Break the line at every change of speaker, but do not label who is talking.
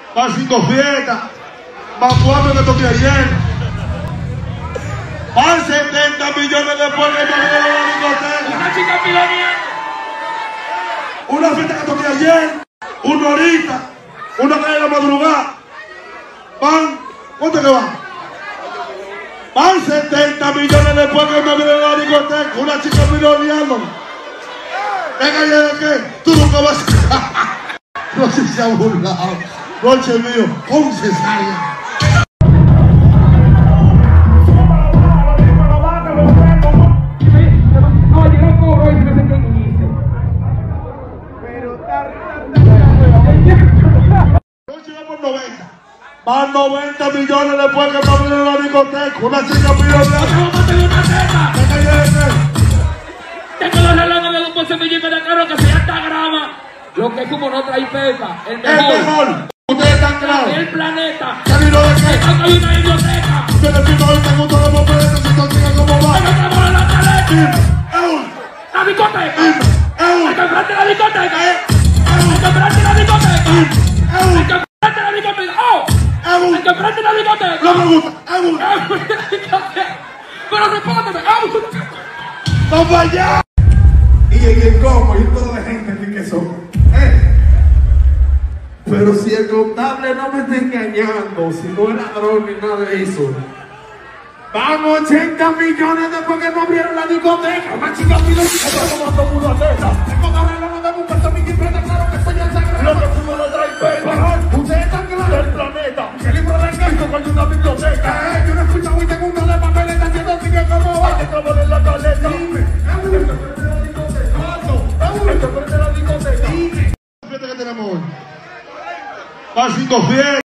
Van 5 fiestas, van 4 que toqué ayer, van 70 millones después que yo vine a la discoteca.
Una chica milonía.
Una fiesta que toqué ayer, una ahorita, una que de la madrugada. Van, ¿cuánto que van? Van 70 millones después que me vine a la discoteca. Una chica miloniando. Venga, ¿y de qué? Tú nunca vas a... No sé si se ha burlado. Noche mío, con cesárea. Van 90 millones después que me vine a la discoteca. Una chica millonaria.
Tengo los relojes de 2 semillitas de carro que se esta grama. Lo que como no trae pepa. El mejor.
Ustedes están claros.
El planeta.
¿Qué vino de qué?
Esto hay una biblioteca.
Yo le pido ahorita con todos los papeles. Si tú digas cómo va.
¡Pero estamos en la caleta! ¡La discoteca! ¡Hay que enfrente la discoteca! ¡Hay que enfrente la discoteca! ¡Hay que enfrente la discoteca! ¡Oh! ¡Hay que enfrente la discoteca!
No me gusta.
Pero respóndeme.
¡Vamos allá!
Y en el combo y toda la gente aquí que son. Pero si el contable no me está engañando, si no es ladrón ni nada de eso. Van 80 millones después que no abrieron la discoteca. Una chica pido como todo mundo acepta. Tengo que arreglarlo de un puesto mi imprenta, claro que soy el sagrado. Lo que fumo no trae pepa. Ustedes están claros del planeta. Que el libro de Cristo cuando una biblioteca. Yo no escucho y tengo uno de papeles haciendo así que como va. Hay que trabajar en la caleta. Dime.
¿Qué tenemos hoy? Van 5 fiestas.